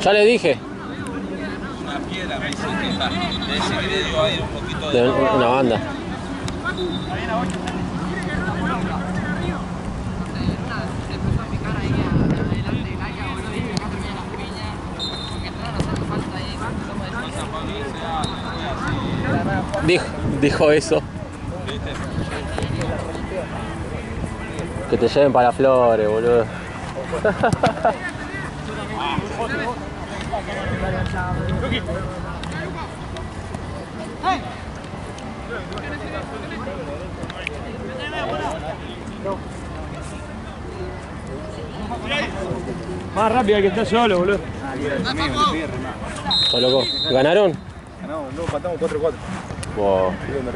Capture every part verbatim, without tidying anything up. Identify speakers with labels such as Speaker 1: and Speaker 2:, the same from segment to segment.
Speaker 1: Ya le dije.
Speaker 2: Una piedra, me dice que está. De ese gredio hay un poquito de...
Speaker 1: De una banda. Dijo, dijo eso. Que te lleven para Flores, boludo.
Speaker 3: Más rápido que está solo, boludo.
Speaker 1: ¿Estás loco? ¿Ganaron?
Speaker 4: Ganamos, no, faltamos cuatro cuatro.
Speaker 1: Wow.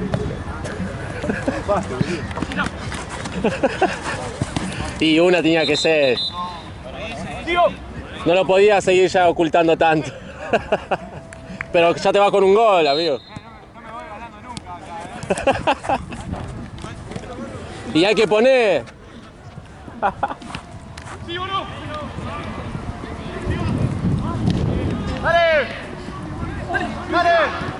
Speaker 1: Y una tenía que ser. No lo podía seguir ya ocultando tanto. Pero ya te vas con un gol, amigo.
Speaker 3: No me voy ganando nunca acá, eh.
Speaker 1: Y hay que poner.
Speaker 3: ¿Sí o no? ¡Dale! ¡Dale!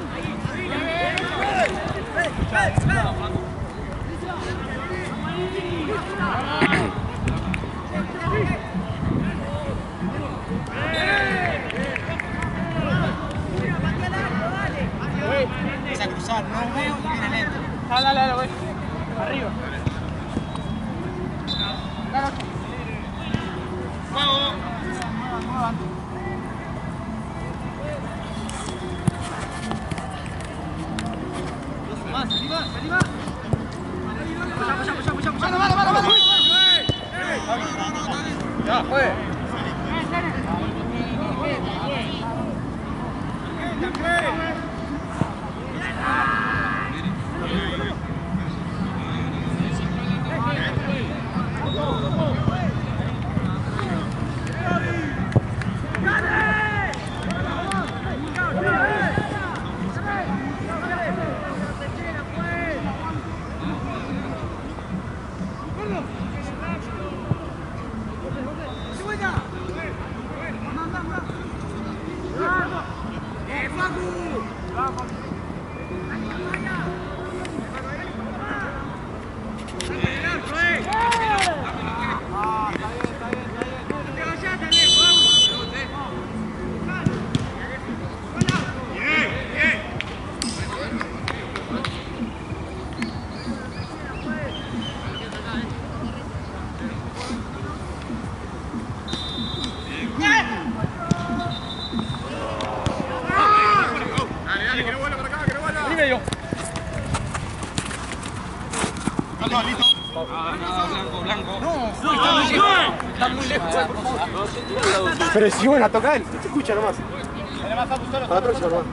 Speaker 2: Empieza a cruzar, no veo y viene lento.
Speaker 3: Dale, dale, dale, güey. Arriba. ¡Juego! Más, arriba, arriba. Pucha, pucha, pucha, pucha, pucha. ¡Vale, vale, vale! Ya, fue.
Speaker 4: Pero si van a tocar, se escucha nomás. Para la próxima nomás.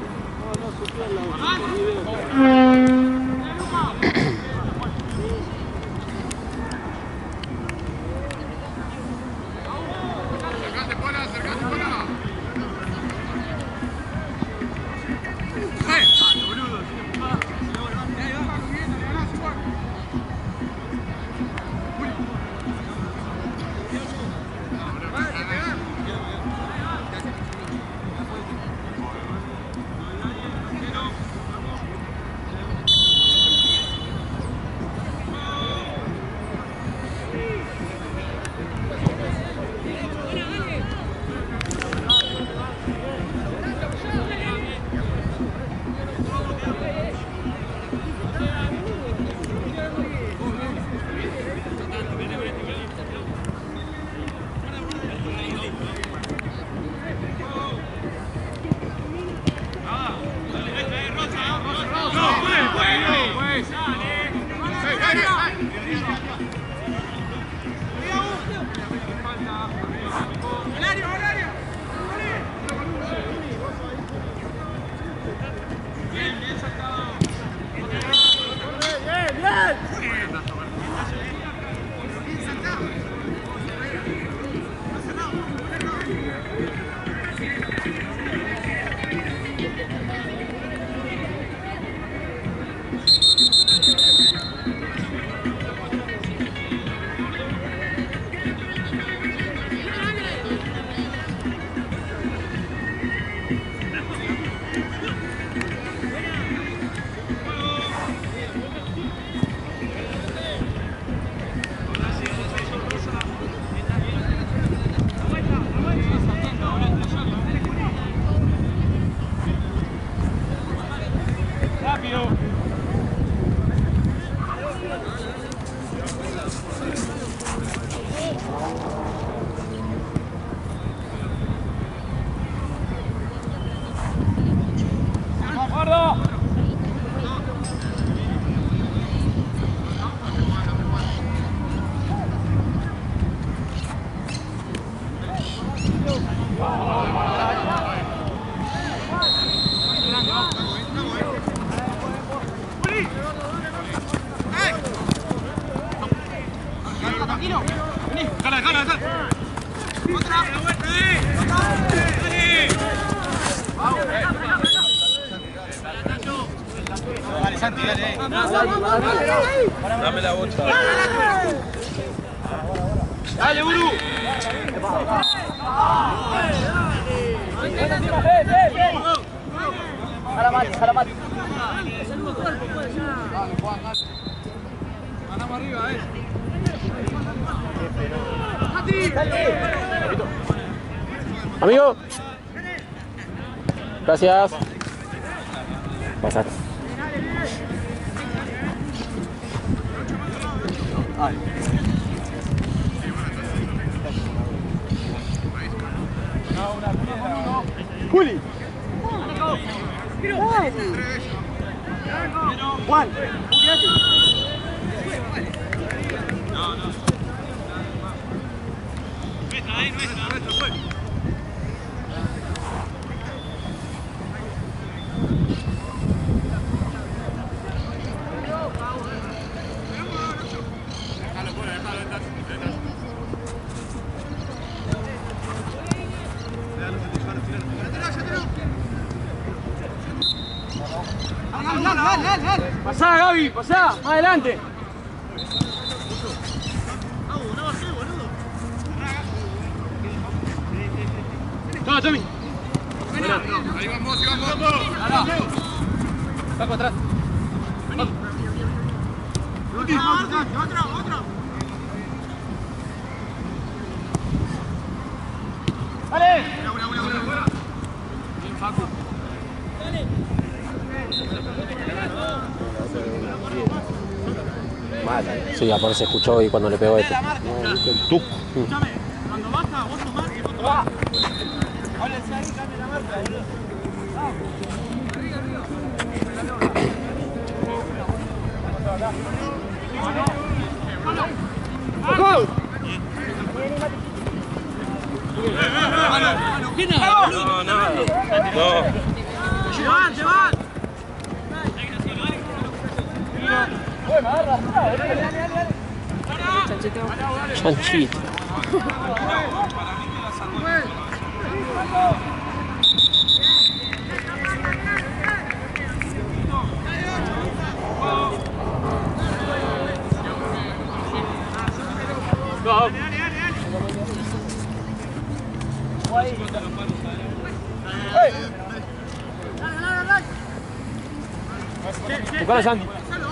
Speaker 3: Dale, Santi, dale.
Speaker 2: Dame la bocha.
Speaker 3: Dale, Guru. Salamati, Salamati. Ganamos arriba, eh.
Speaker 1: Amigo. Gracias. Pasad.
Speaker 4: Juli. Juan. Pasá, Gaby, pasá, más adelante. Toma, Tommy.
Speaker 3: Ahí vamos, ahí vamos. Saco atrás. Otro, otro. Dale. Bien, Facu.
Speaker 1: Mal. Sí, aparte se escuchó y cuando le pegó este.
Speaker 4: Tú.
Speaker 3: Escúchame, cuando baja, vos tomás y vos tomás. Háblense ahí, cambien la marca, boludo.
Speaker 4: ¡Gol!
Speaker 2: No, no, no.
Speaker 3: ¡Se van, se van!
Speaker 1: Chanchito.
Speaker 4: Buscala, Santi.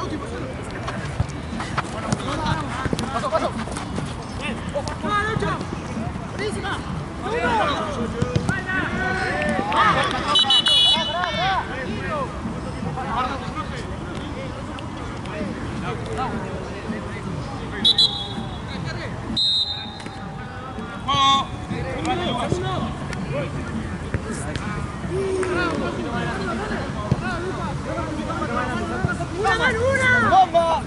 Speaker 3: ¡Una mano, una! ¡Bomba!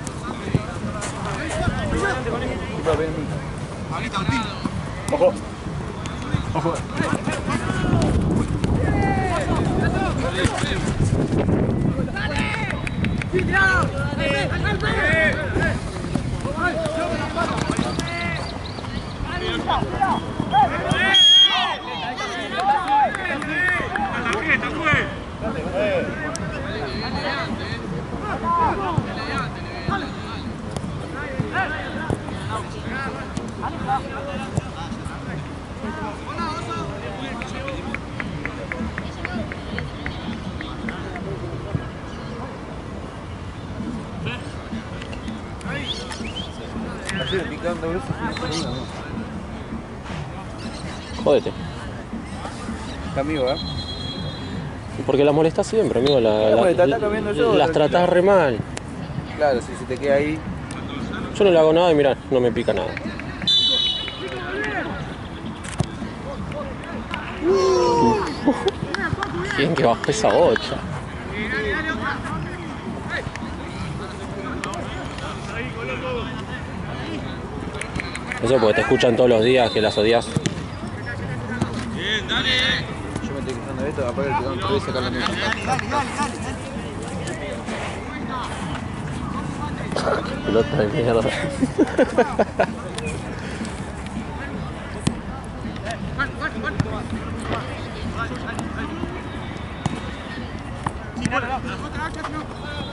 Speaker 4: Ojo. Ojo.
Speaker 1: Jódete.
Speaker 4: Amigo, ¿eh?
Speaker 1: Porque las molestas siempre, amigo. La,
Speaker 4: Eh,
Speaker 1: la-
Speaker 4: bueno, te ataca viendo yo,
Speaker 1: las
Speaker 4: la-
Speaker 1: tratás re mal.
Speaker 4: Claro, si se te queda ahí.
Speaker 1: Yo no le hago nada y mirá, no me pica nada. Bien que bajó esa bocha. Eso porque te escuchan todos los días que las odias.
Speaker 2: Bien, dale.
Speaker 4: Yo me estoy quejando de esto, apaga el pegón, te voy a sacar la mía.
Speaker 1: Pelota de mierda.
Speaker 3: Sí, dale, dale.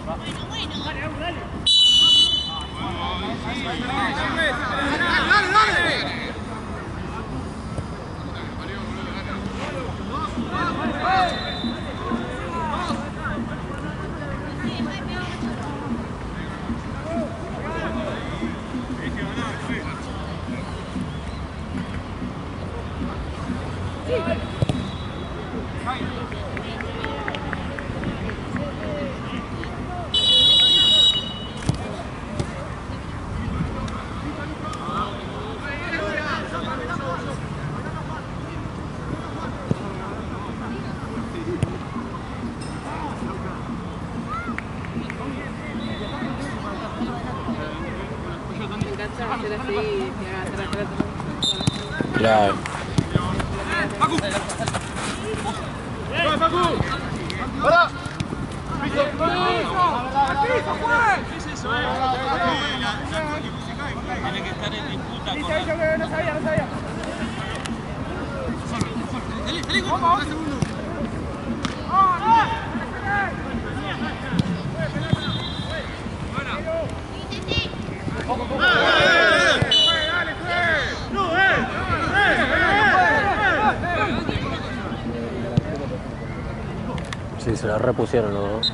Speaker 1: Claro.
Speaker 4: ¡Para!
Speaker 2: Tiene que estar en disputa con
Speaker 4: No sabía, no sabía. Vamos, segundo.
Speaker 1: Sí, se la repusieron los dos.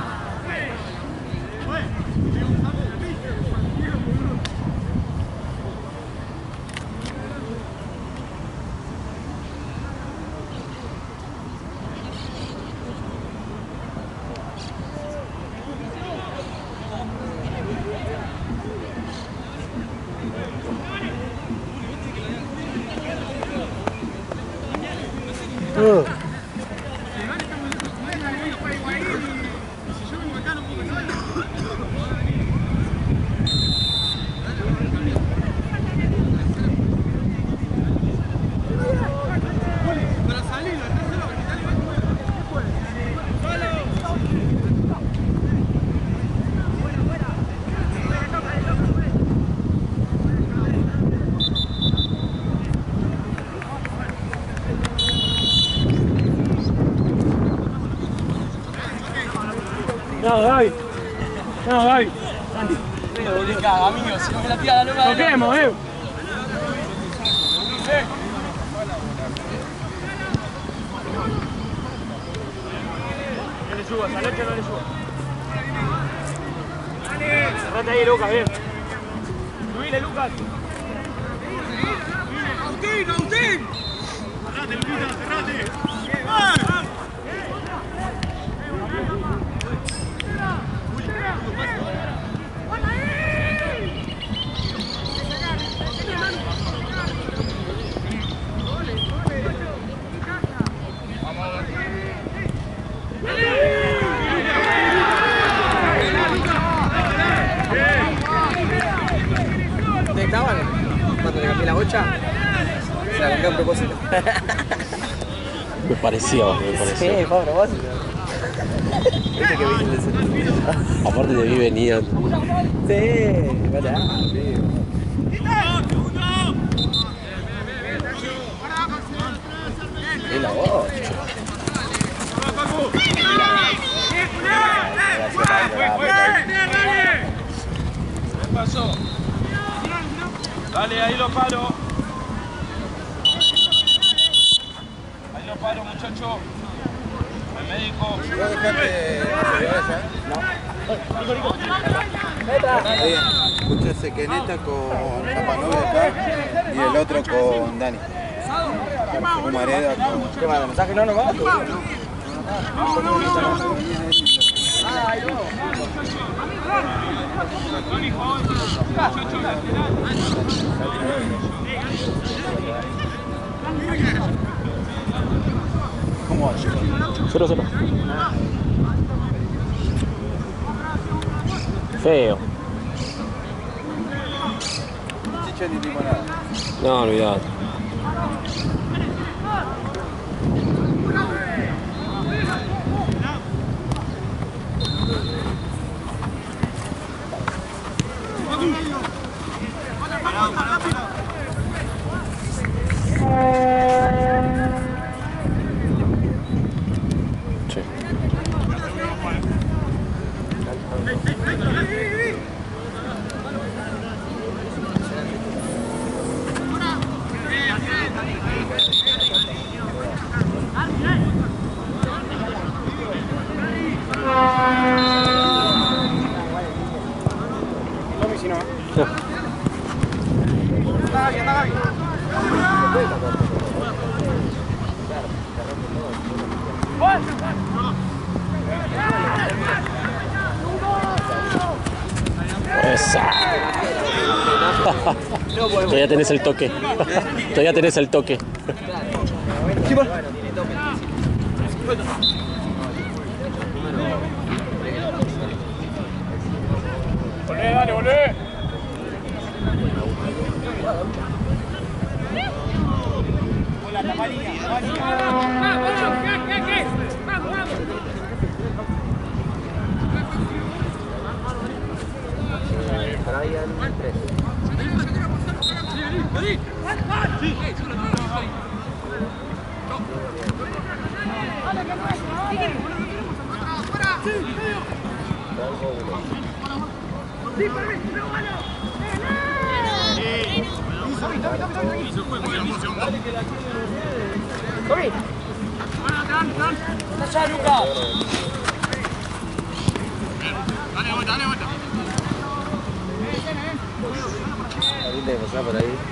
Speaker 1: Uh.
Speaker 4: No, Gaby. No, Gaby. Andy.
Speaker 3: amigo, si me la tira la loca.
Speaker 4: Toquemos, eh. No le subas, al ocho no le subas. Cerrate ahí, Lucas, bien. Subile, Lucas. ¡Agustín, Agustín! Cerrate, Lucas, cerrate.
Speaker 3: ¿Dónde estaban? Cuando le cambié la bocha, se la cambié a propósito.
Speaker 1: Me pareció, me pareció.
Speaker 3: Sí, fue a propósito. Viste que viste el sentido.
Speaker 1: Aparte de mí venían.
Speaker 3: Sí, verdad, sí. Y la voz.
Speaker 2: ¿Qué pasó? Dale, ahí lo paro. Ahí lo paro, muchacho. El médico.
Speaker 5: ¿Vos dejaste la Bien, escucha Sequeneta con Zapanove acá y el otro con Dani. Humareda con...
Speaker 3: ¿Qué manda? ¿Mensaje no nomás?
Speaker 5: ¿Cómo va?
Speaker 1: Cero, cero. Feo.
Speaker 5: Chicha ni limonada.
Speaker 1: No, olvidate. Sí. Todavía tenés el toque. Todavía tenés el toque.
Speaker 4: Volvé, dale, volvé. Hola, tamalina,
Speaker 5: Ahorita que pasaba por ahí.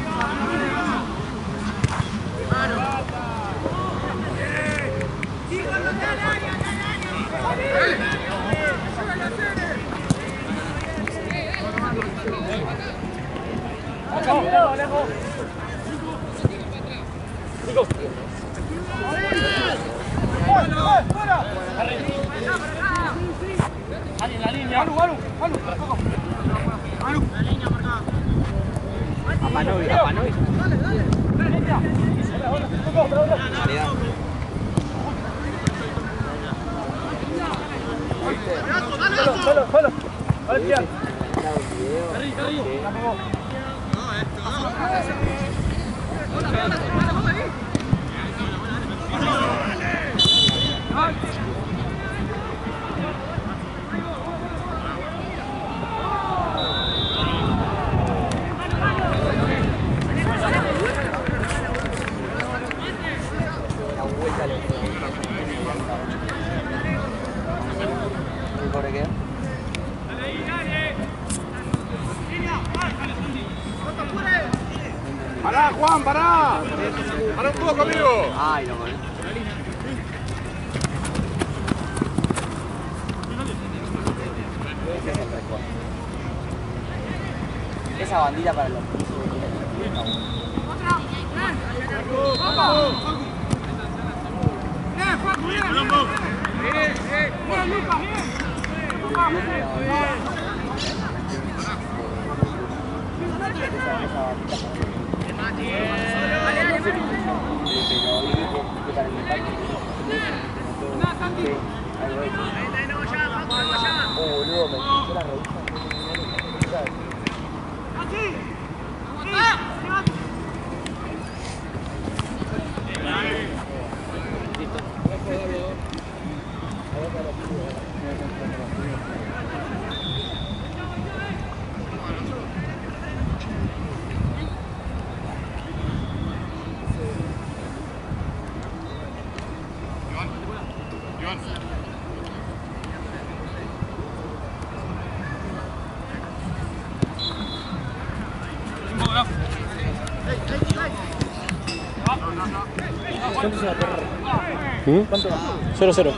Speaker 4: Pará, Juan, pará. Pará un poco, amigo.
Speaker 3: Ay, no, eh. Esa bandita para los
Speaker 1: ¿Mm? cero cero.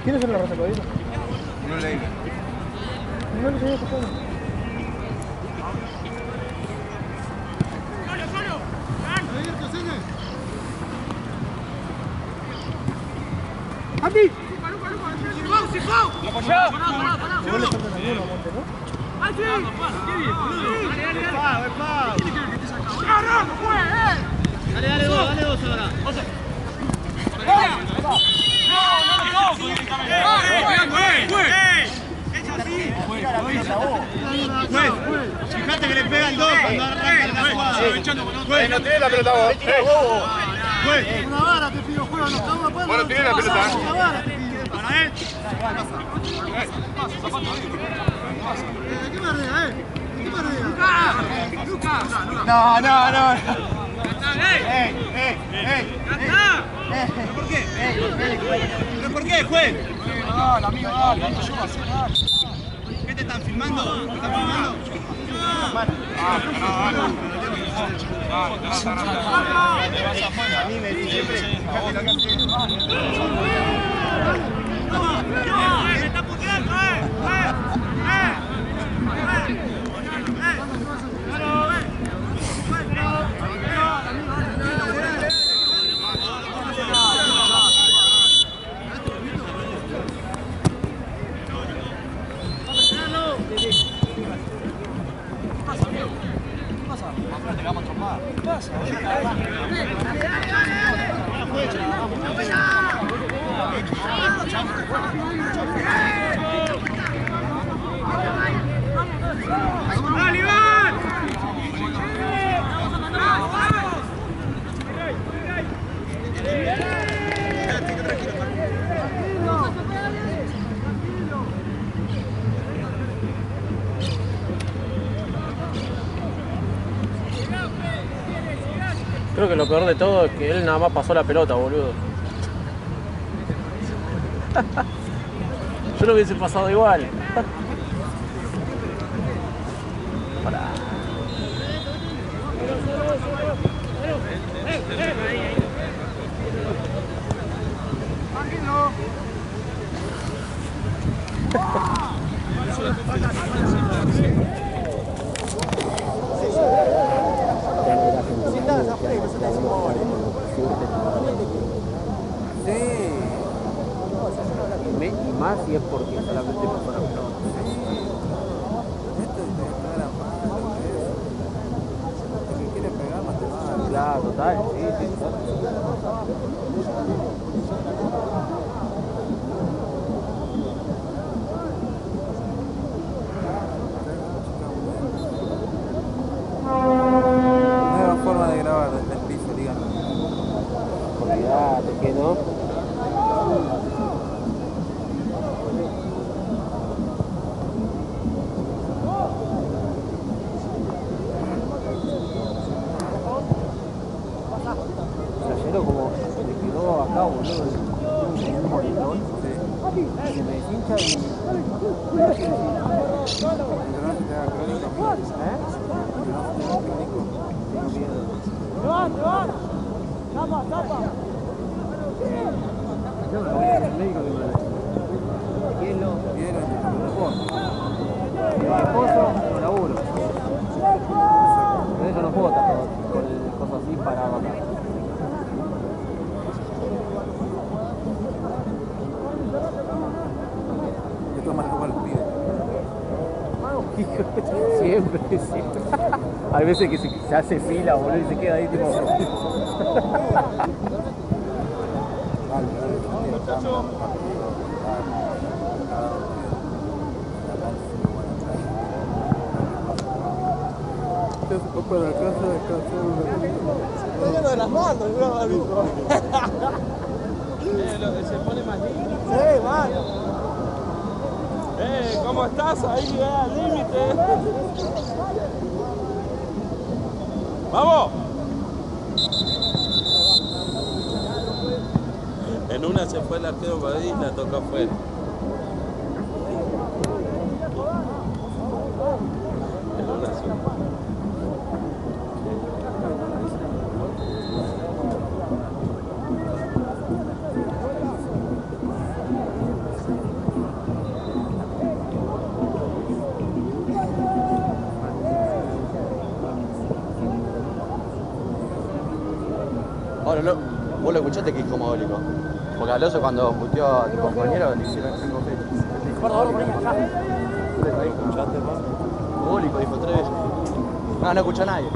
Speaker 3: ¿Quién es el Rosa Codito?
Speaker 5: No leí.
Speaker 3: No le sabía pasar. ¡Andy! ¡Apoyá! No le falta ninguno a Monte, ¿no? ¡Ay, sí! ¡Dale, dale dos, dale dos ahora! Fíjate que le pega el dos cuando arranca la jugada.
Speaker 4: No tiene la pelota vos.
Speaker 3: Una vara te pido, juega, no estamos apagando.
Speaker 4: Bueno, tiene la pelota.
Speaker 3: Una vara te pido. Para él. ¿Qué me ardea, eh? ¿Qué me ardea? ¡Lucas!
Speaker 5: No, no, no.
Speaker 3: ¡Ey! ¡Ey! ¡Ey! ¡Ey! ¿Por qué? ¿Pero por qué, juez?
Speaker 4: Dale, amigo, dale, dale, yo así, dale.
Speaker 3: ¿Qué te están filmando? ¿Te están filmando? A mí me dicen siempre, fíjate lo que hace. ¡Se está puteando, eh! ¡Eh! ¡Eh!
Speaker 1: Creo que lo peor de todo es que él nada más pasó la pelota, boludo. Yo lo hubiese pasado igual. Pará. Y más si es porque solamente pasó la pelota.
Speaker 5: Esto es de pegar a mano, ¿ves? El que quiere pegar más te va.
Speaker 1: Claro, total, sí, sí,
Speaker 5: Nueva forma de grabar desde el piso, díganme.
Speaker 1: olvidate que no. Como se quedó acá, boludo, un moretón, se me deshincha y...
Speaker 5: Pero no se te haga crónica, amigo.
Speaker 1: ¿Eh?
Speaker 5: Pero no se te haga crónico.
Speaker 1: Tengo miedo. Yo me voy al médico que me... Hielo,
Speaker 5: Vieron,
Speaker 1: mi esposo, no laburo. Por eso no puedo estar con cosas así parado acá.
Speaker 5: de todas maneras igual los pide.
Speaker 1: Siempre, siempre. Hay veces que se, se hace fila, boludo, y se queda ahí tipo...
Speaker 5: Para la casa descansar un ratito.
Speaker 3: Está lleno de las manos, bro, árbitro. Se pone más lindo. Sí, mano. Eh, ¿cómo estás? Ahí llega al límite. ¡Vamos! En una se fue el arquero para ahí y la toca afuera. En una sí.
Speaker 6: Ahora, lo, vos lo escuchaste que dijo Mogólico. Porque Alonso cuando puteó a tu compañero le hicieron cinco fechas. ¿Escuchaste, pa? Mogólico dijo tres veces. No, no escucha a nadie.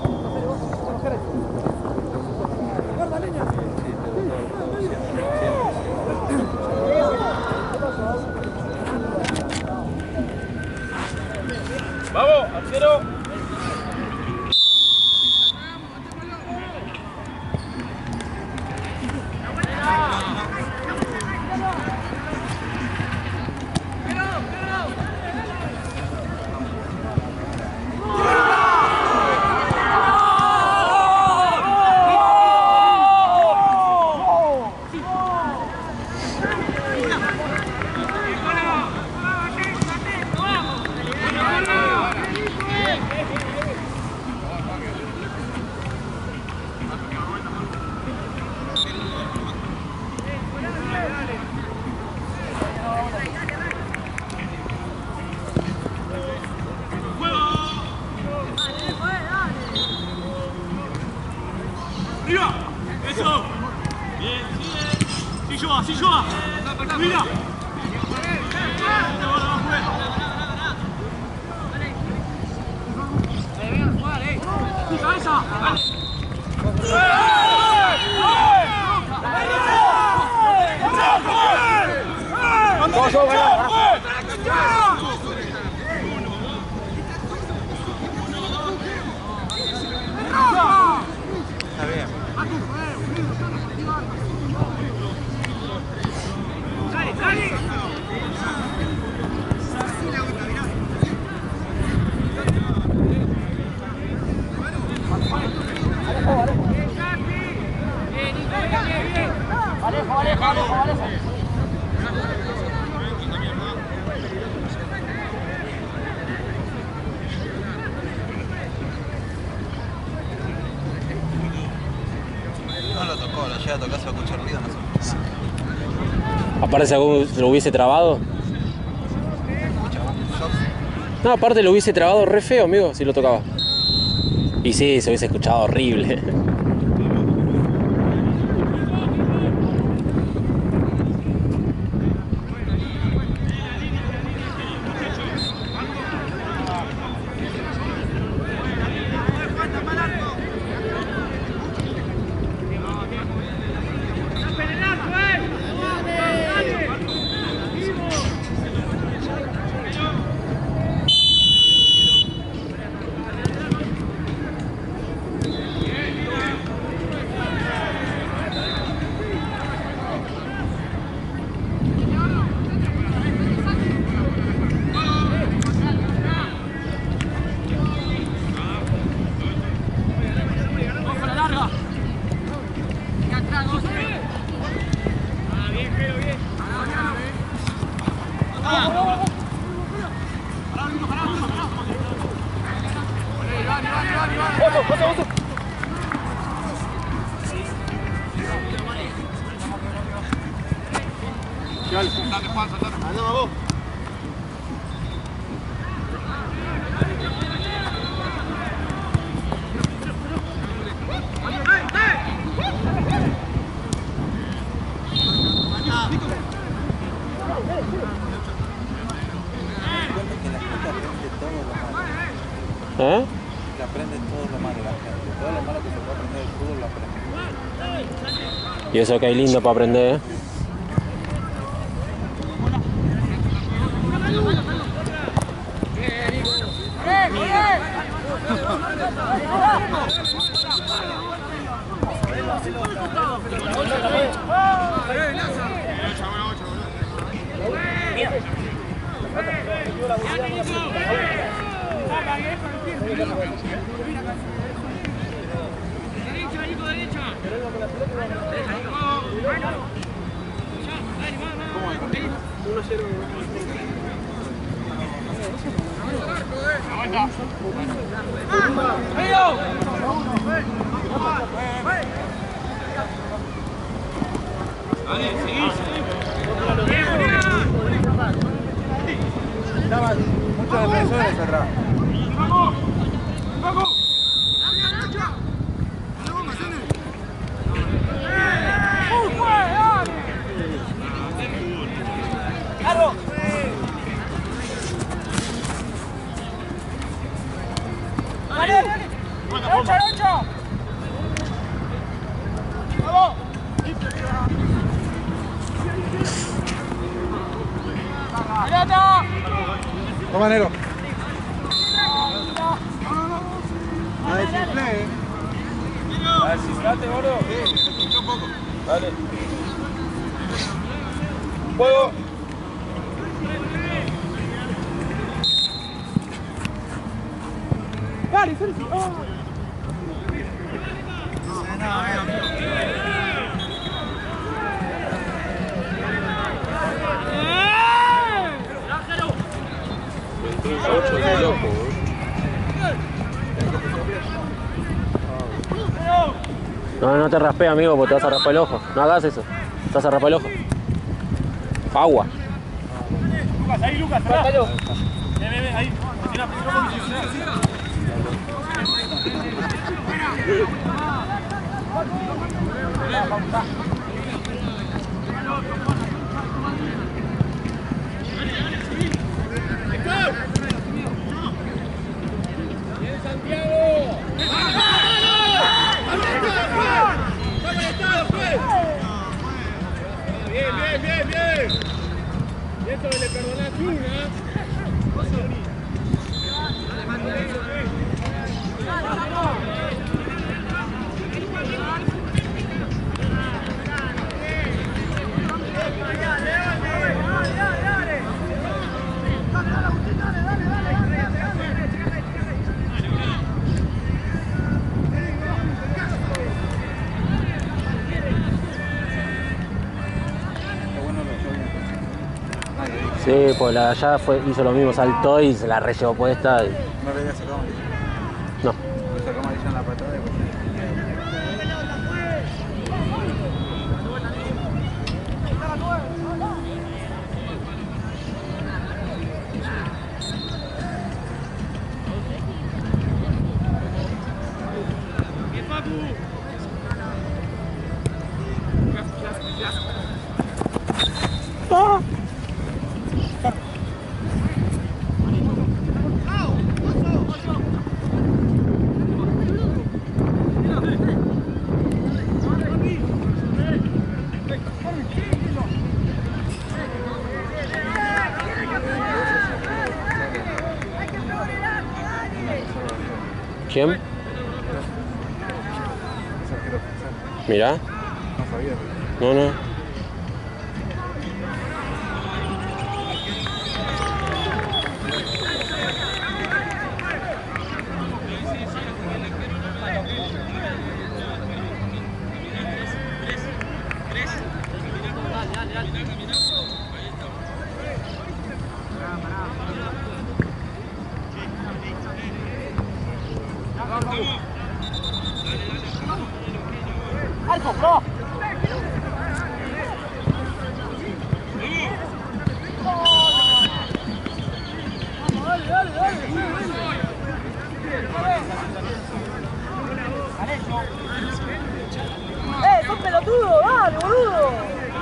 Speaker 2: ¡Vamos, arquero!
Speaker 7: Aparte, si lo hubiese trabado. No, aparte lo hubiese trabado re feo, amigo, si lo tocaba. Y sí, se hubiese escuchado horrible.
Speaker 5: ¿Eh? Que aprenden todo lo malo la gente. Todo lo malo que se puede aprender del fútbol lo aprenden.
Speaker 7: Y eso que hay lindo para aprender, ¿eh?
Speaker 5: Estaban muchos defensores atrás. Toma, Nero. No desinflé, eh.
Speaker 2: A ver, cifrate, gordo.
Speaker 5: Sí, se pinchó un poco.
Speaker 2: Dale. Juego.
Speaker 1: Dale, Sergio. Oh.
Speaker 7: ocho de loco, No, no te raspees, amigo, porque te vas a raspar el ojo. No hagas eso. Te vas a raspar el ojo. Agua.
Speaker 3: Lucas, ahí, Lucas, atrás. Ven, ven, ven, ahí. Mira, bien, bien, bien, bien. Y esto le perdonaste una.
Speaker 7: Sí, pues la de allá fue, hizo lo mismo, saltó y se la re llevó puesta. Y...
Speaker 5: No le había sacado amarilla.
Speaker 7: No.
Speaker 5: Le sacó amarilla en la patada y pues.
Speaker 7: ¿Quién? Mirá.
Speaker 5: No sabía.
Speaker 7: No, no.
Speaker 1: Alto, pro. ¡Eh, sos pelotudo! ¡Dale, boludo!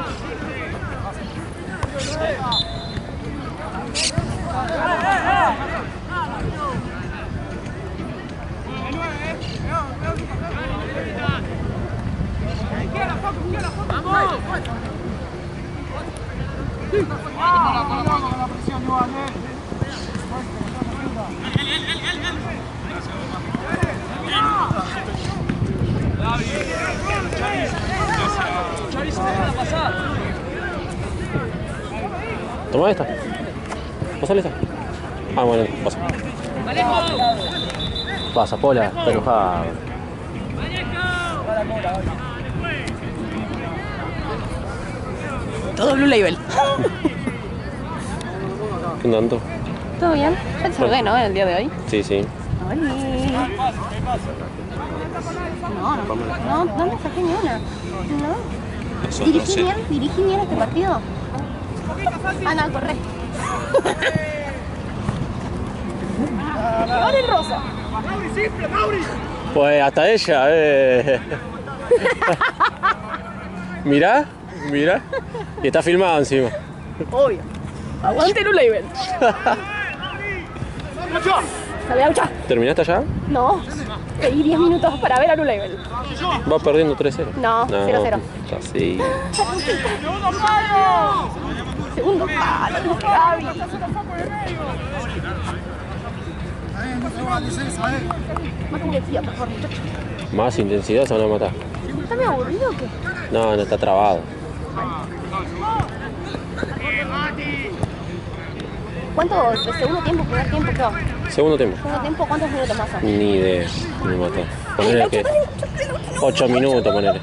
Speaker 1: ¡Vamos!
Speaker 7: Toma esta. Pásale esta. Ah, bueno, pasa. Pasa, Pola, está enojada.
Speaker 8: Todo Blue Label.
Speaker 7: ¿Qué tanto?
Speaker 8: ¿Todo bien? Ya te saludé, ¿no? El día de hoy.
Speaker 7: Sí, sí.
Speaker 8: Oli. No, no, no, no me saqué ni una. No. ¿Dirigí bien? ¿Dirigí bien este partido? Ah, no, corre.
Speaker 1: ¡Vale, Rosa!
Speaker 7: Pues hasta ella, eh. Mirá, mirá. Y está filmado encima.
Speaker 8: Obvio. Aguante Blue Label. Salve, Aucha.
Speaker 7: ¿Terminaste ya?
Speaker 8: No. Pedí diez minutos para ver a Blue Label.
Speaker 7: Va perdiendo tres cero.
Speaker 8: No, cero cero.
Speaker 7: Así.
Speaker 8: Segundo palo, Gaby. Más intensidad, por favor, muchachos.
Speaker 7: Más intensidad se van a matar.
Speaker 8: ¿Está medio aburrido o qué?
Speaker 7: No, no está trabado.
Speaker 8: ¿Cuánto? ¿El segundo tiempo, primer tiempo, qué va?
Speaker 7: Segundo tiempo.
Speaker 8: ¿Segundo tiempo cuántos minutos más son?
Speaker 7: Ni idea. Me mató. Ponele que. ocho minutos, ponele.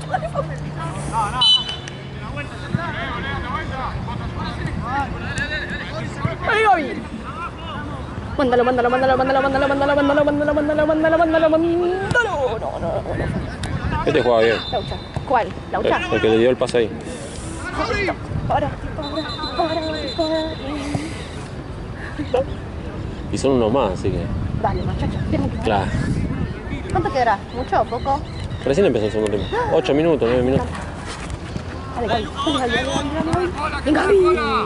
Speaker 8: ¡Ay, Gaby! Mándalo, mándalo, mándalo, mándalo, mándalo, mándalo, mándalo, mándalo, mándalo, mándalo, mándalo, mándalo. No, no, no.
Speaker 7: Este juega bien.
Speaker 8: Laucha. ¿Cuál? ¿Laucha?
Speaker 7: El, el que le dio el pase ahí.
Speaker 8: Para, para, para, para.
Speaker 7: Y son unos más, así que.
Speaker 8: Dale, muchachos.
Speaker 7: Claro.
Speaker 8: ¿Cuánto quedará? ¿Mucho o poco?
Speaker 7: Recién empezó el segundo tiempo. ocho minutos, nueve minutos.
Speaker 8: Dale, Gaby. Dale, Gaby, dale, dale, Gaby. Venga, Gaby.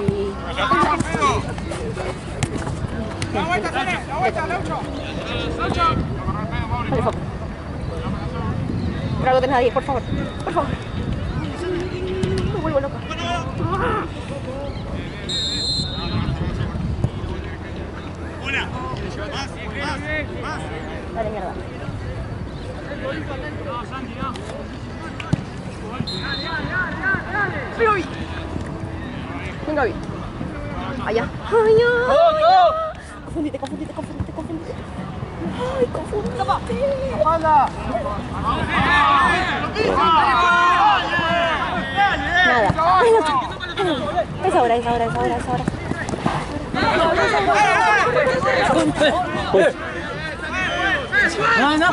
Speaker 4: La vuelta, Sene, la vuelta, Laucho.
Speaker 8: Dale, foco. Pero no tenés a diez, por favor. Por favor. Me vuelvo loca.
Speaker 3: Una. Más, más, más.
Speaker 8: Dale, mierda. Venga, Gaby. Venga, Gaby. Allá. Allá. Confundite, confundite, confundite, confundite. Ay, confundite.
Speaker 1: ¡Anda!
Speaker 8: Nada. Ay, no. Es ahora, es ahora, es ahora, es ahora.
Speaker 1: ¡No, no,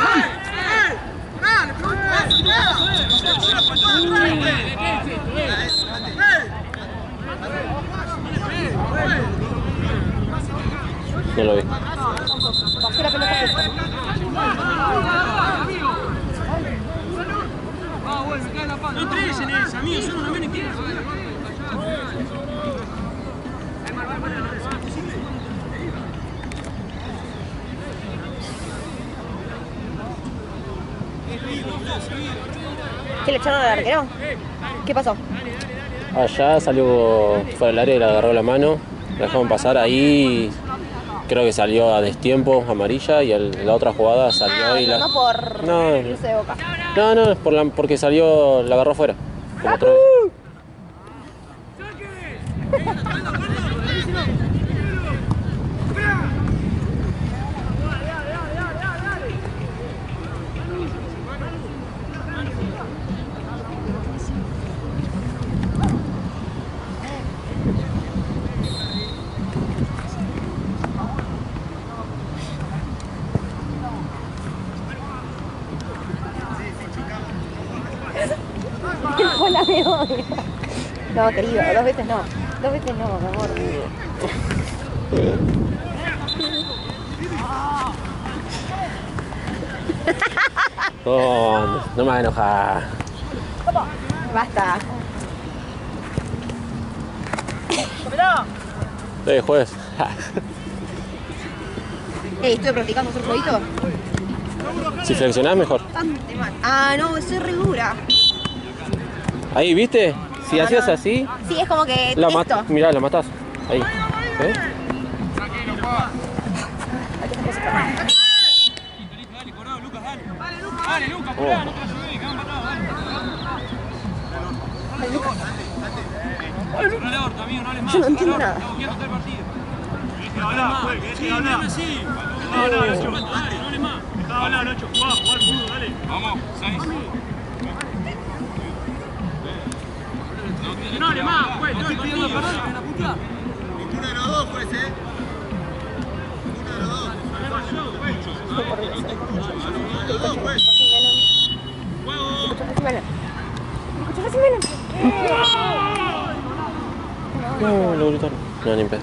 Speaker 7: No lo vi.
Speaker 8: Pasé la pelota.
Speaker 3: No entres en esa, amigo, solo una menos que
Speaker 8: ¿Qué le echaron al arquero? ¿Qué pasó?
Speaker 7: Allá salió fuera del área y le agarró la mano. La dejaron pasar ahí. Creo que salió a destiempo, amarilla, y el, la otra jugada salió
Speaker 8: Ah,
Speaker 7: y la.
Speaker 8: no por
Speaker 7: No,
Speaker 8: cruce de boca.
Speaker 7: no, no, por la, porque salió, la agarró afuera. Como otra vez.
Speaker 8: Hola, me odio. No, querido, dos veces no. Dos veces no, mi amor.
Speaker 7: Oh, no, no me va a enojar.
Speaker 8: Basta.
Speaker 7: Eh, juez.
Speaker 8: Ey, estoy practicando hacer jueguito.
Speaker 7: Si flexionás, mejor.
Speaker 8: Bastante mal. Ah, no, soy re dura.
Speaker 7: Ahí, ¿viste? Si
Speaker 8: No,
Speaker 7: hacías
Speaker 8: no.
Speaker 7: así,
Speaker 8: Sí, es como que
Speaker 7: la
Speaker 8: esto.
Speaker 7: mat mirá, la matás. Ahí. ¿Eh?
Speaker 3: Dale, Lucas, por ahí, no te la llevé, que van patados, dale. Cerrá la horta, amigo, no hables más.
Speaker 8: Yo no entiendo nada.
Speaker 3: Estamos quietos todo el partido. Deje de hablar, pues, deje de hablar. Sí, no hables más. Dale, no hables más. Deja de hablar, Nacho, jugá, jugá al fútbol, dale. Vamos, seis. No hables más, pues, todo el partido.
Speaker 5: Ninguno de los dos, pues, eh. Ninguno de los dos.
Speaker 7: No, lo gritaron. No, ni en pedo.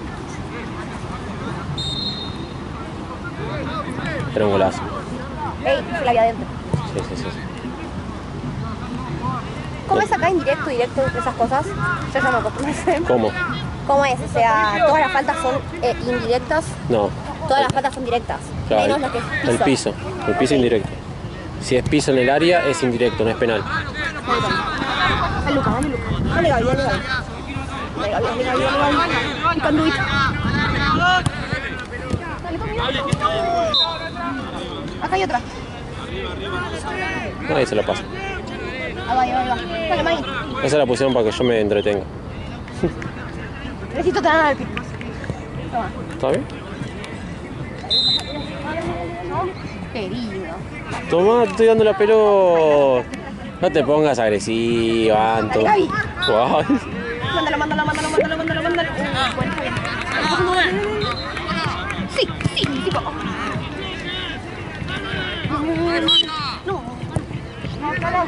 Speaker 7: Era un golazo.
Speaker 8: Ey, se la había adentro.
Speaker 7: Sí, sí, sí.
Speaker 8: ¿Cómo es acá indirecto, directo, esas cosas? Yo ya me acostumbré.
Speaker 7: ¿Cómo?
Speaker 8: ¿Cómo es? O sea, todas las faltas son eh, indirectas.
Speaker 7: No.
Speaker 8: Todas las faltas son directas.
Speaker 7: Claro,
Speaker 8: Menos lo que es piso.
Speaker 7: el piso. El piso indirecto. Si es piso en el área, es indirecto, no es penal.
Speaker 8: Dale, Lucas, dale, Lucas. Dale, Gaby, dale, Gaby. Venga, venga, venga, venga, venga. Y Canduit. Dale, conmigo. Acá hay otra.
Speaker 7: Ahí se la pasa.
Speaker 8: Ahí va, ahí va, ahí va. Dale, May.
Speaker 7: Esa la pusieron para que yo me entretenga.
Speaker 8: Necesito tener al pico. Toma.
Speaker 7: ¿Está bien?
Speaker 8: Querido.
Speaker 7: Toma, te estoy dando la pelota. No te pongas agresiva, Anto.
Speaker 8: Dale, Gaby.
Speaker 7: Wow.
Speaker 8: Mándalo, mándalo, mándalo, mándalo, mándalo, mándalo. Uh, bueno, está bien. Sí, sí, tipo. No. No, no,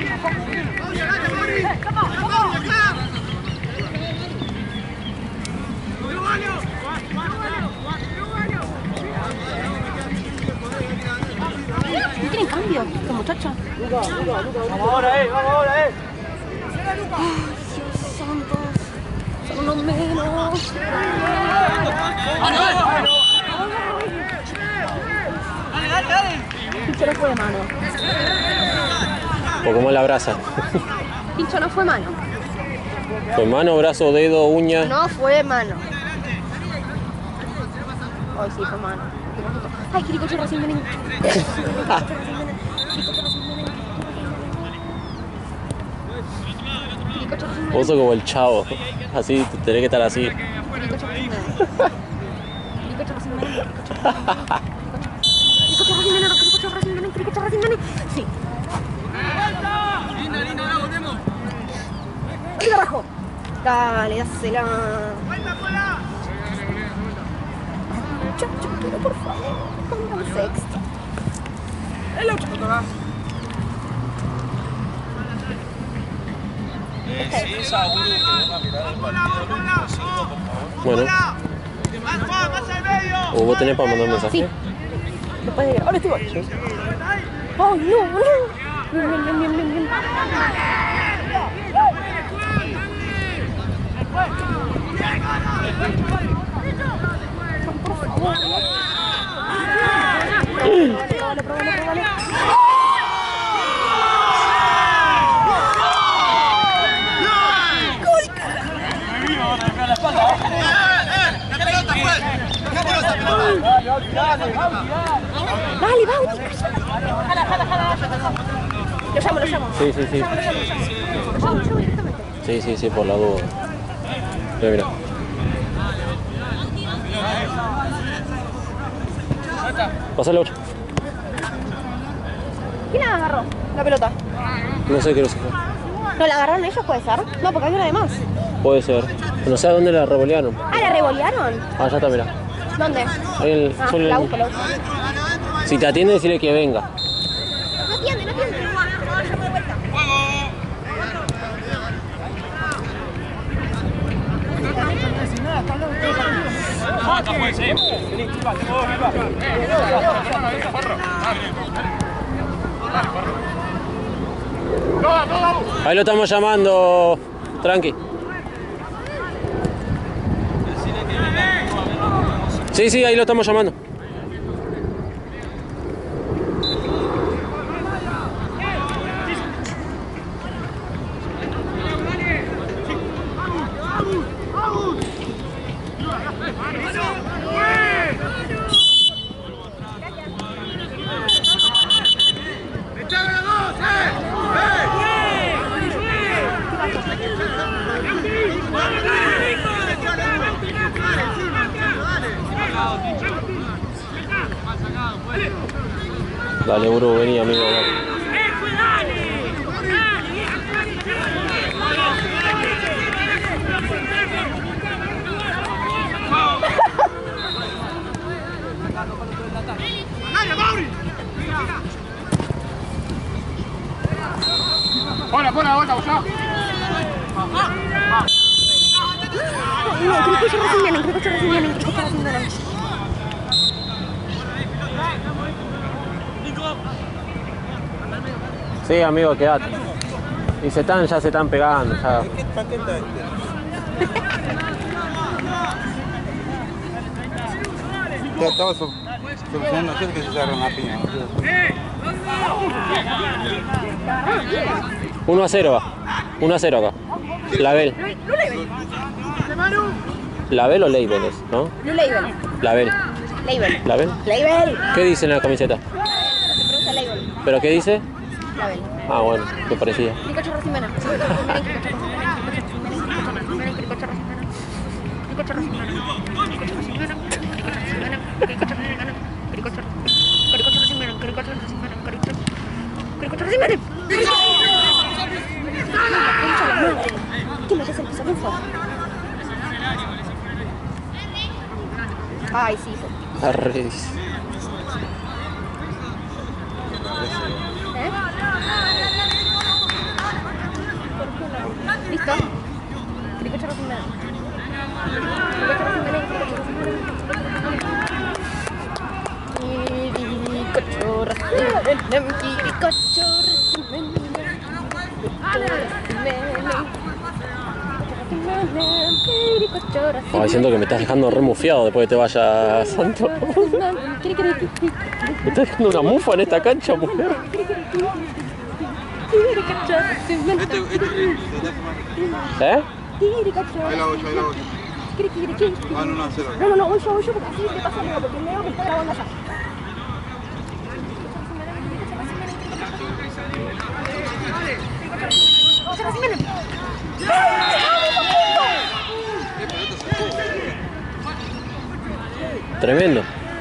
Speaker 8: ¿no tienen cambio, este muchacho?
Speaker 1: Vamos ahora, eh, vamos ahora, eh.
Speaker 8: Ay, Dios santo. Son unos menos.
Speaker 3: Dale, dale, dale.
Speaker 8: Pincho no fue mano.
Speaker 7: O como la abraza.
Speaker 8: Pincho no fue mano.
Speaker 7: Con mano, brazo, dedo, uña.
Speaker 8: No fue mano. Ay, sí, fue mano. Ay, Quiricocho recién viene.
Speaker 7: Vos sos como el chavo. Así, tenés que estar así.
Speaker 8: Quiricocho recién viene. Quiricocho recién viene. Quiricocho recién viene. Quiricocho recién viene. Quiricocho recién viene. Sí.
Speaker 3: Linda, linda, ahora volvemos.
Speaker 8: ¡Ay, carajo! Dale, dásela. Chacho, pero por favor, ponga un sexto. El ocho.
Speaker 2: Eh, sí, Saúl, que van a mirar el partido del último cinco, por favor.
Speaker 7: Bueno. ¿O vos tenés para mandar un mensaje?
Speaker 8: Sí. Después de... Ahora estoy igual. Sí. ¡Ay, no, no! Bien, bien, bien, bien, bien, bien. Por favor. Probalo, probalo, probalo. Dale, Bauti. Jala, jala, jala. Lo llamo, lo llamo.
Speaker 7: Sí, sí, sí.
Speaker 8: Lo llamo, lo llamo. Lo llamo, lo llamo directamente.
Speaker 7: Sí, sí, sí, por la duda. Mira, mira. Pásale ocho.
Speaker 8: ¿Quién la agarró? La pelota.
Speaker 7: No sé qué lo sé.
Speaker 8: ¿No la agarraron ellos, puede ser? No, porque había una de más.
Speaker 7: Puede ser. No sé a dónde la revolearon.
Speaker 8: Ah, ¿la revolearon?
Speaker 7: Ah, ya está, mira.
Speaker 8: ¿Dónde?
Speaker 7: Ahí en el,
Speaker 8: Ah,
Speaker 7: solo
Speaker 8: la
Speaker 7: en-
Speaker 8: busco, la busco.
Speaker 7: Si te atiende, decirle que venga.
Speaker 8: No atiende, no atiende. Llamo de vuelta.
Speaker 7: Ahí lo estamos llamando. Tranqui. Sí, sí, ahí lo estamos llamando. Dale, Buru, vení, amigo. Dale.
Speaker 4: Fuera, fuera, vuelta, ya.
Speaker 8: No, Quiricocho recién viene, Quiricocho recién viene, Quiricocho recién viene.
Speaker 7: Sí, amigo, quédate. Y se están, ya se están pegando. Ya.
Speaker 5: ¿Qué paquete este? Ya estaba so- solucionando ayer que se cerraron la piña.
Speaker 7: uno a cero va. uno a cero acá. La Bel.
Speaker 8: No le ven.
Speaker 7: ¿Label o Label es, no?
Speaker 8: Blue Label.
Speaker 7: Label.
Speaker 8: Label.
Speaker 7: ¿Label?
Speaker 8: Label.
Speaker 7: ¿Qué dice en la camiseta?
Speaker 8: Se pronuncia label.
Speaker 7: ¿Pero qué dice?
Speaker 8: Label.
Speaker 7: Ah, bueno, me parecía.
Speaker 8: Crico Chorro Jimena. Crico Chorro Jimena. Crico Chorro Jimena. Crico Chorro Jimena. Crico Chorro Jimena. Crico Chorro Jimena. Crico Chorro Jimena. Crico Chorro Jimena. ¿Qué metes el piso, Rufo? Ay, sí, hijo.
Speaker 7: Arres.
Speaker 8: ¿Eh? ¿Listo? Crico Chorro Jimena. Crico Chorro Jimena. Crico Chorro Jimena. Crico Chorro Jimena.
Speaker 7: Estaba diciendo que me estás dejando re mufiado después que te vaya Santo. ¿Me estás dejando una mufa en esta cancha, mujer? ¿Eh?
Speaker 5: Ahí la voy yo, ahí la voy yo. Van uno a cero.
Speaker 8: No, no, no, voy yo, voy yo porque así te pasa algo, porque Leo me está grabando allá.
Speaker 7: Tremendo.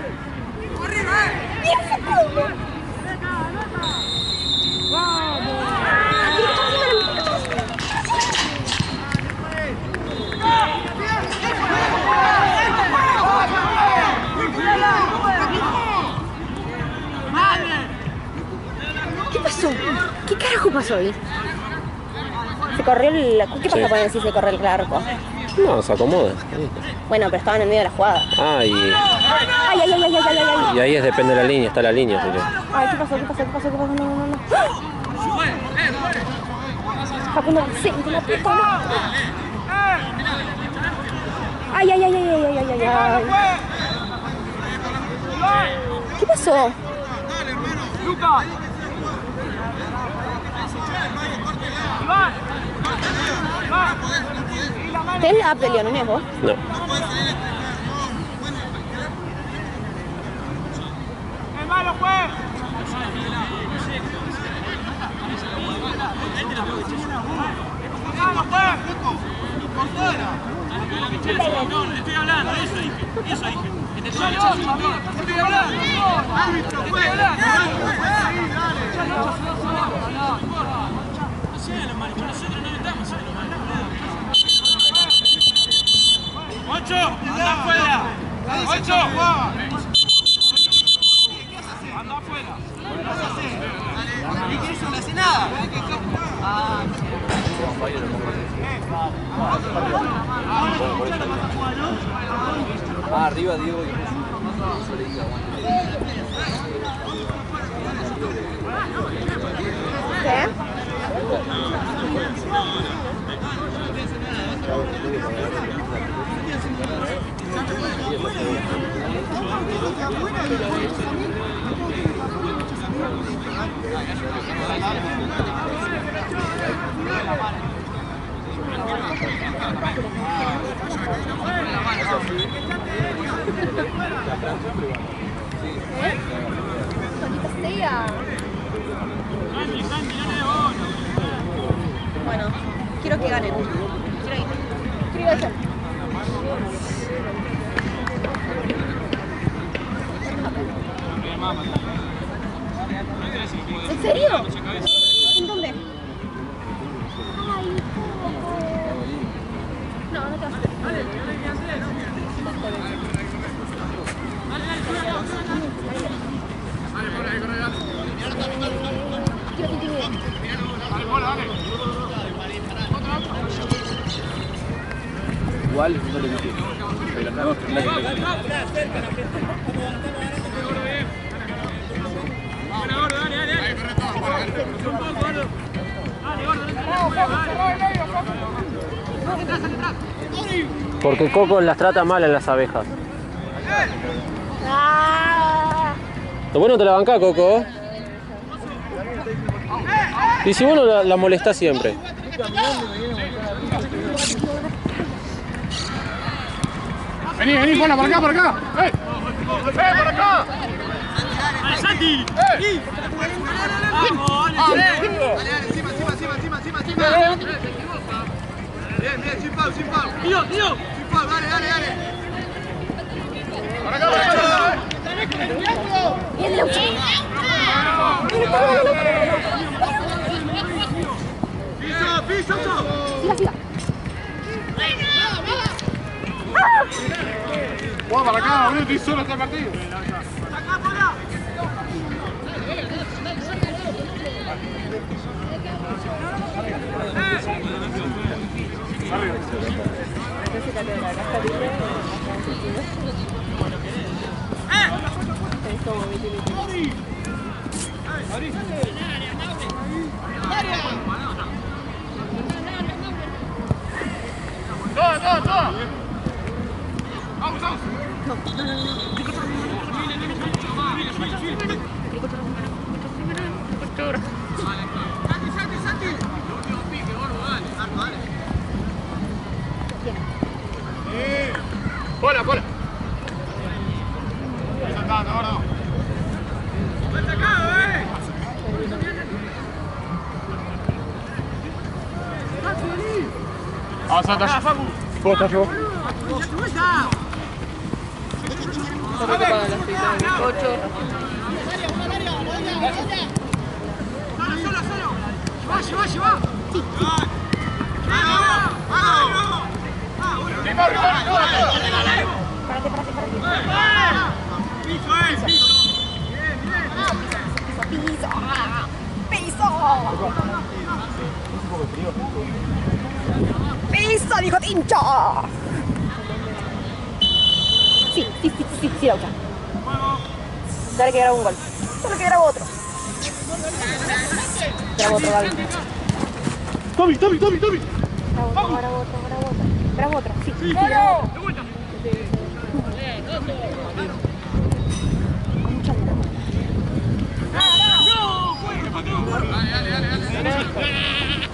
Speaker 8: ¿Qué pasó? ¿Qué carajo pasó ahí? Se corrió el... ¿Qué pasa
Speaker 7: Sí.
Speaker 8: cuando decís se corrió el arco?
Speaker 7: No, se acomoda.
Speaker 8: Bueno, pero estaban en medio de la jugada.
Speaker 7: Ah, y,
Speaker 8: Ay, ay, ay, ay, ay, ay, ay.
Speaker 7: y ahí es depende de la línea, está la línea. Así que...
Speaker 8: Ay, ¿qué pasó? ¿Qué pasó? ¿Qué pasó? ¿Qué pasó? No, no, no. Facundo, sí, de la puta madre. Ay, ay, ay, ay, ay, ay, ay, ay, ay. ¿Qué pasó? Tel ha peleado, ¿no es vos?
Speaker 7: No.
Speaker 3: Estoy hablando, eso dije, eso dije. En el suelo, estoy hablando. Estoy hablando. Hacía los malos, nosotros no estamos haciendo los malos. ¡Ocho! ¡Anda afuera! ¡Ocho! ¡Anda afuera! ¿Y qué eso? No hace nada.
Speaker 1: Ah, arriba Diego.
Speaker 8: ¿Qué? ¿Eh? Solita sea. Bueno, quiero que ganen. Quiero ir. Quiero ir a hacer. ¿En serio? ¿En dónde? Ay, no, no te vas a quiero que intimide.
Speaker 1: Igual no le metí. Pero no, tendrá que meter.
Speaker 7: Porque Coco las trata mal a las abejas.
Speaker 8: Ah.
Speaker 7: Lo bueno te la bancás, Coco. Y si vos no la, la molestás siempre.
Speaker 4: Vení, vení, ponla por acá, por acá. ¡Eh! ¡Eh, por acá!
Speaker 3: ¡Dale, Santi!
Speaker 4: ¡Eh!
Speaker 3: ¡Vamos,
Speaker 4: ¡Dale,
Speaker 3: dale!
Speaker 4: dale, encima, encima, encima, encima, encima, encima! Bien, bien, sin pau, sin pau.
Speaker 3: ¡Tío, tío!
Speaker 4: Sin pau, dale, dale, dale. Por acá, por acá.
Speaker 8: Bien, Lauchi.
Speaker 4: ¡Piso, piso!
Speaker 8: Siga, siga.
Speaker 4: Juega para acá, boludo, estoy solo este partido. ¡Todo, todo, todo! ¡Vamos, vamos! ¡Santi, Santi, Santi! Lo último pique, gordo, dale, Arco, dale. ¡Eh! ¡Bola, bola! ¡Saltando, gordo! ¡Está sacado, eh! ¡Ah, salta! ¿Cómo estás, yo?
Speaker 8: Ocho.
Speaker 4: ¡Solo, solo, solo! ¡Lleva, lleva, lleva! ¡Sí! ¡Rimar, rimar, toda, toda!
Speaker 8: Párate, párate, párate.
Speaker 4: ¡Piso, eh! ¡Piso! ¡Bien, bien!
Speaker 8: Piso. Piso. Piso, dijo Tincho. Sí, sí, sí, sí, sí, Laucha. Dale que grabo un gol. Solo que grabo otro. Grabo otro, Gaby.
Speaker 4: ¡Tomi, Tomi, Tomi, Tomi!
Speaker 8: Grabo otro, grabo otro, grabo otro. Grabo otro, sí, sí, grabo otro.
Speaker 4: Dale, dale, dale, dale.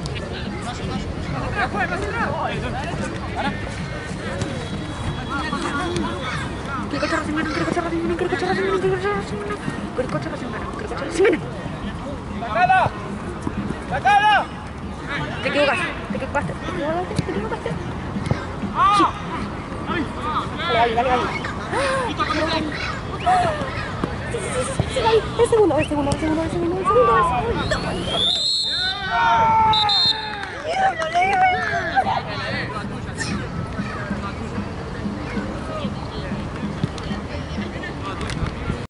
Speaker 4: ¡Sacala! ¡Sacala!
Speaker 8: Te equivocaste, te equivocaste, te equivocaste, te equivocaste. Sí. Dale, dale, dale. Sí, sí, sí, sí, sí, Gaby. El segundo, el segundo, el segundo, el segundo, el segundo, el segundo. ¡Mierda,